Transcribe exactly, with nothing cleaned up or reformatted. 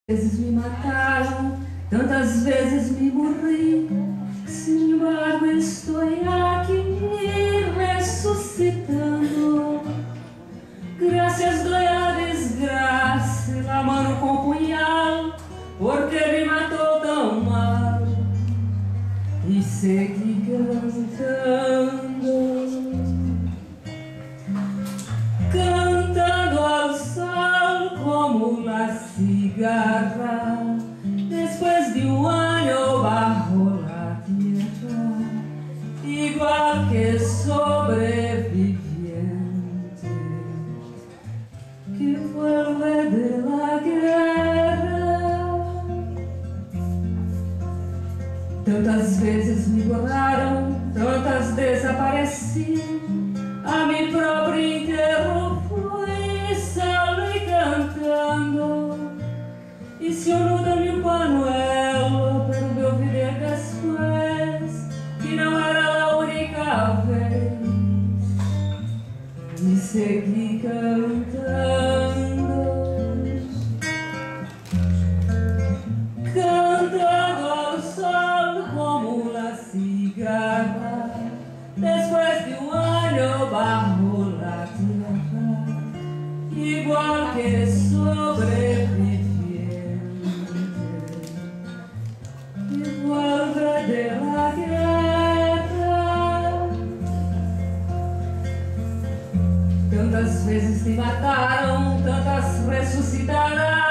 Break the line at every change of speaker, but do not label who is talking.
vezes me mataram, tantas vezes me morri, sin embargo estou aqui ressuscitando. Gracias doy a desgraça, la mano com punhal, porque me matou tão mal, e segui cantando, cantando ao sol como la cigarra. Después de un año bajo la tierra, igual que sobreviviente que vuelve de la guerra. Tantas vezes me borraram, tantas desapareci, a mi próprio enterro fui salve cantando. E se eu não dou-me um panuelo para o meu viver depois, que não era a única vez, e segui cantando, cantando ao sol como la cigarra. Después de un año bajo la tierra, igual que sobreviviente de la guerra. Tantas vezes me mataram, tantas ressuscitarão.